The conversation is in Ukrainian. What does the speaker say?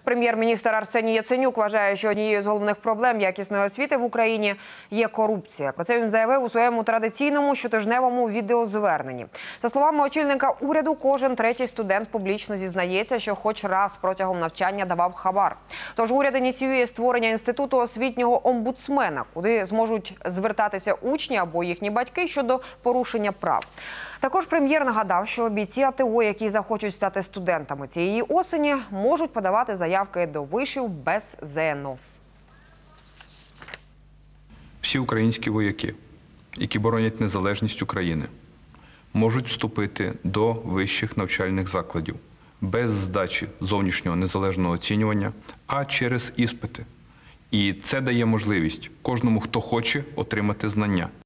Прем'єр-міністр Арсеній Яценюк вважає, що однією з головних проблем якісної освіти в Україні є корупція. Про це він заявив у своєму традиційному щотижневому відеозверненні. За словами очільника уряду, кожен третій студент публічно зізнається, що хоч раз протягом навчання давав хабар. Тож уряд ініціює створення інституту освітнього омбудсмена, куди зможуть звертатися учні або їхні батьки щодо порушення прав. Також прем'єр нагадав, що бійці АТО, які захочуть стати студентами цієї осені, можуть подавати заявки до вишів без ЗНО. Всі українські вояки, які боронять незалежність України, можуть вступити до вищих навчальних закладів без здачі зовнішнього незалежного оцінювання, а через іспити. І це дає можливість кожному, хто хоче, отримати знання.